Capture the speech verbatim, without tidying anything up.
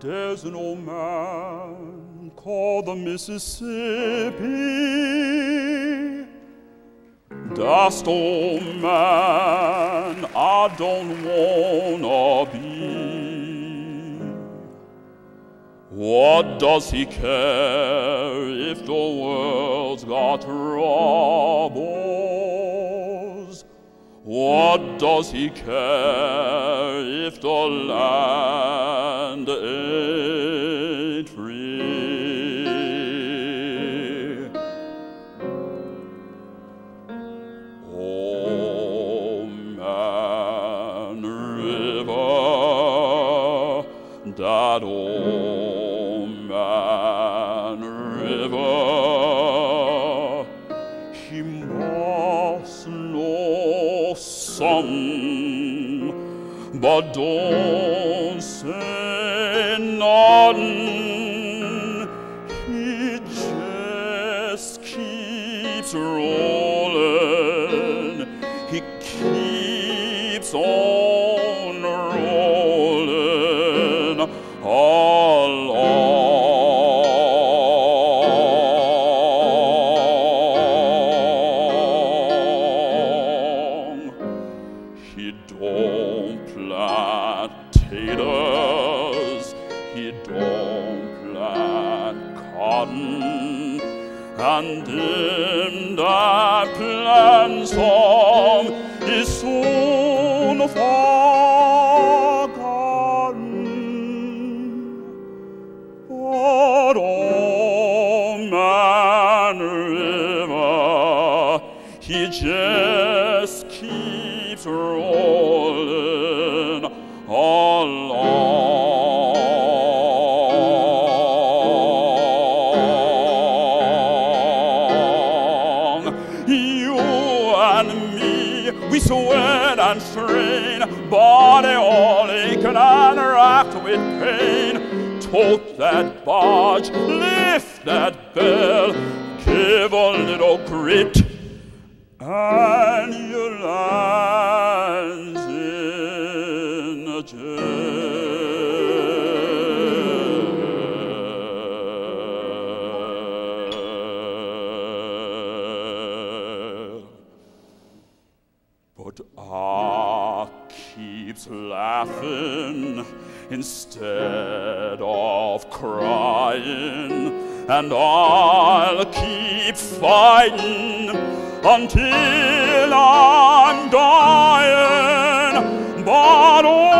There's an old man called the Mississippi. Dust old man I don't wanna be. What does he care if the world's got troubles? What does he care if the land ain't free? Oh, man river, that old man river, he must know something, but don't say nothing. He just keeps rolling. He keeps on rolling along. He don't plant taters, he don't plant cotton, and him that plants some is soon forgotten. But oh, man river, he just keeps rolling along. You and me, we sweat and strain, body all aching and racked with pain. Tote that barge, lift that bell, give a little grit, and you lands in a jail. But I keeps laughing instead of crying, and I'll keep fighting until I'm dying. But oh,